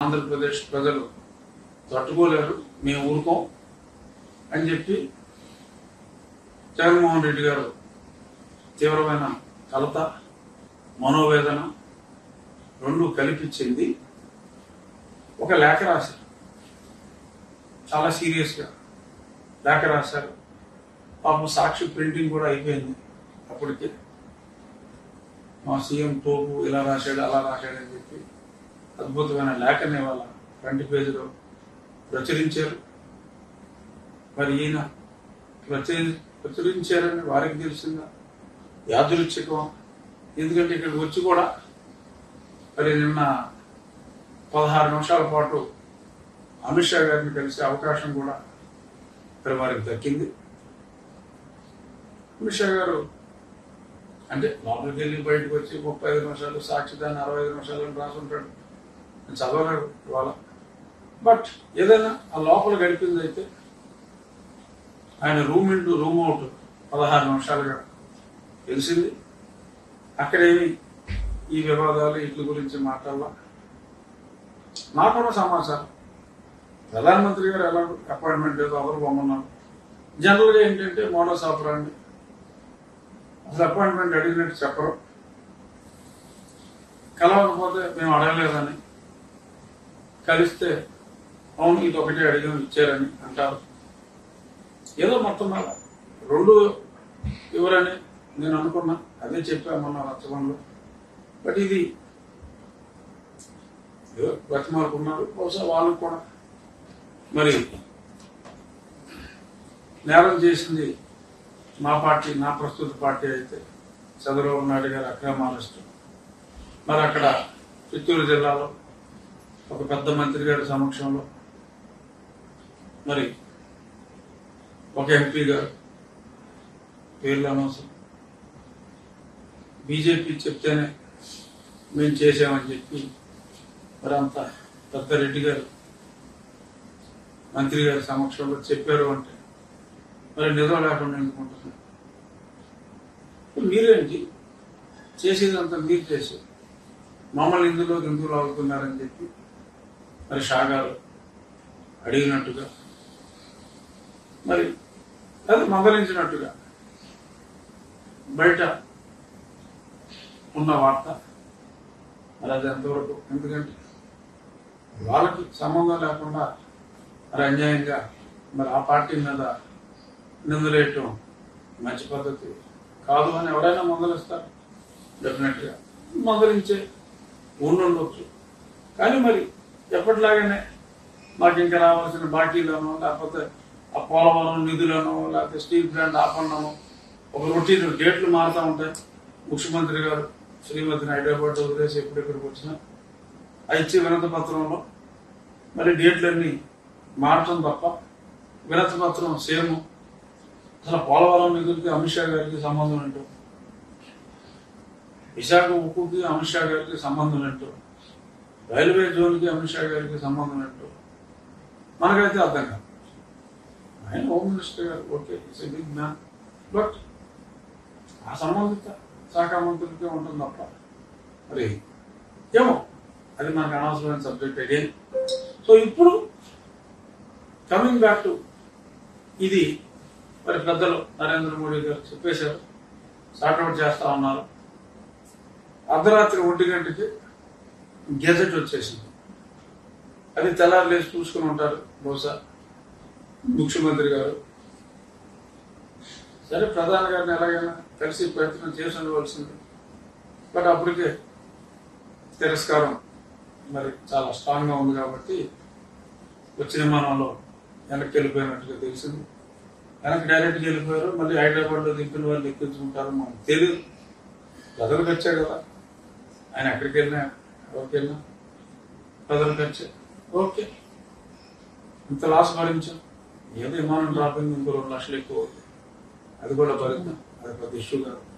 ఆంధ్రప్రదేశ్ ప్రజలు తట్టుకోలేరు, మేము ఊరుకోం అని చెప్పి జగన్మోహన్ రెడ్డి గారు తీవ్రమైన కలత, మనోవేదన రెండు కల్పించింది ఒక లేఖ రాశారు. చాలా సీరియస్గా లేఖ రాశారు. పాపం సాక్షి ప్రింటింగ్ కూడా అయిపోయింది. అప్పటికే మా సీఎం తోపు ఇలా రాశాడు అలా రాశాడు అని చెప్పి అద్భుతమైన లేఖని వాళ్ళ ఫ్రంట్ పేజీలో ప్రచురించారు. మరి ఈయన ప్రచురించారని వారికి తెలిసిందా, యాదృచ్ఛికం? ఎందుకంటే ఇక్కడికి వచ్చి కూడా మరి నిన్న 16 నిమిషాల పాటు అమిత్ షా గారిని కలిసే అవకాశం కూడా మరి వారికి దక్కింది. అమిత్ షా గారు అంటే లోపలికి వెళ్ళి బయటకు వచ్చి 35 నిమిషాలు, సాక్షిదాన్ని 65 నిమిషాలు రాసుంటాడు. నేను చదవలేదు ఇవాళ. బట్ ఏదైనా ఆ లోపల గడిపింది అయితే ఆయన రూమ్ ఇంటూ రూమ్ అవుట్ 16 నిమిషాలుగా తెలిసింది. అక్కడేమి ఈ వివాదాలు వీటి గురించి మాట్లాడాల. నాకున్న సమాచారం ప్రధానమంత్రి గారు ఎలా అపాయింట్మెంట్ ఏదో ఎవరు పొమ్మన్నారు. జనరల్గా ఏంటంటే మోడస్ ఆపరాండి, అసలు అపాయింట్మెంట్ అడిగినట్టు చెప్పరు, కలవకపోతే మేము అడగలేదని, కలిస్తే అవును ఇది ఒకటే అడిగాం ఇచ్చారని అంటారు. ఏదో మొత్తం మీద రెండు ఇవ్వరని నేను అనుకున్నా, అదే చెప్పామన్నా రచ్చబంలో. బట్ ఇది ఏదో బతిమాలుకున్నారు. బహుశా వాళ్ళకు కూడా మరి నేరం చేసింది మా పార్టీ, నా ప్రస్తుత పార్టీ అయితే చంద్రబాబు నాయుడు గారి అక్రమ అరెస్టు. మరి అక్కడ చిత్తూరు జిల్లాలో ఒక పెద్ద మంత్రి గారి సమక్షంలో మరి ఒక ఎంపీ గారు, పేర్లు అనవసరం, బీజేపీ చెప్తేనే మేము చేసామని చెప్పి మరి అంత పెద్ద రెడ్డి గారు మంత్రి గారి సమక్షంలో చెప్పారు అంటే మరి నిజం లేకుండా ఎందుకుంటున్నారు? మీరేంటి చేసేదంతా మీరు చేసి మమ్మల్ని ఇందులో ఎందుకు లాగుతున్నారని చెప్పి మరి షా గారు అడిగినట్టుగా, మరి అది మందలించినట్టుగా బయట ఉన్న వార్త. మరి అది ఎంతవరకు, ఎందుకంటే వాళ్ళకి సంబంధం లేకుండా మరి అన్యాయంగా మరి ఆ పార్టీ మీద నిందలేయటం మంచి పద్ధతి కాదు అని ఎవరైనా మందలిస్తారు. డెఫినెట్గా మందలించే ఉండొచ్చు. కానీ మరి ఎప్పటిలాగానే మాకు ఇంకా రావాల్సిన బాకీలను, లేకపోతే ఆ పోలవరం నిధులను, లేకపోతే స్టీల్ ప్లాంట్ ఆపన్నాము, ఒక రొటీన్ డేట్లు మారుతూ ఉంటాయి. ముఖ్యమంత్రి గారు శ్రీమతిని హైదరాబాద్ వదిలేసి ఎప్పుడెక్కడికి వచ్చినా ఆ ఇచ్చే వినతి పత్రంలో మరి డేట్లన్నీ మార్చడం తప్ప వినతి పత్రం సేమ్. అసలు పోలవరం నిధులకి అమిత్ షా గారికి సంబంధం ఏంటో, విశాఖ ఉక్కుకి అమిత్ షా గారికి సంబంధం ఏంటో, రైల్వే జోన్కి అమిత్ షా గారికి సంబంధం ఏంటో మనకైతే అర్థం కాదు. ఆయన హోమ్ మినిస్టర్ గారు okay, it's a big man, but ఆ సంబంధిత శాఖ మంత్రులకే ఉంటుంది తప్ప మరి ఏమో అది మనకు అనవసరమైన సబ్జెక్ట్ అగైన్. సో ఇప్పుడు కమింగ్ బ్యాక్ టు ఇది, మరి పెద్దలు నరేంద్ర మోడీ గారు చెప్పేశారు, సార్ట్అవుట్ చేస్తా ఉన్నారు. అర్ధరాత్రి 1 గంటకి గెజెట్ వచ్చేసింది. అది తెల్లారు లేచి చూసుకుని ఉంటారు బహుశా ముఖ్యమంత్రి గారు. సరే ప్రధాని గారిని ఎలాగైనా కలిసి ప్రయత్నం చేసి ఉండవలసింది. బట్ అప్పటికే తిరస్కారం మరి చాలా స్ట్రాంగ్గా ఉంది కాబట్టి వచ్చిన విమానంలో వెనక్కి వెళ్ళిపోయినట్టుగా తెలిసింది. వెనక్కి డైరెక్ట్గా వెళ్ళిపోయారు. మళ్ళీ హైదరాబాద్లో దింపిన వాళ్ళు ఎక్కించుకుంటారు మనకు తెలియదు. ప్రజలకు వచ్చాయి కదా, ఆయన ఎక్కడికి వెళ్ళినా ఎవరికి వెళ్ళినా ప్రజలకు వచ్చాయి. ఓకే, ఇంత లాస్ భరించాం, ఏదో విమానం డ్రాపింగ్ ఇంకో 2 లక్షలు ఎక్కువ, అది కూడా భరిద్దాం, అది పెద్ద ఇష్యూ కాదు.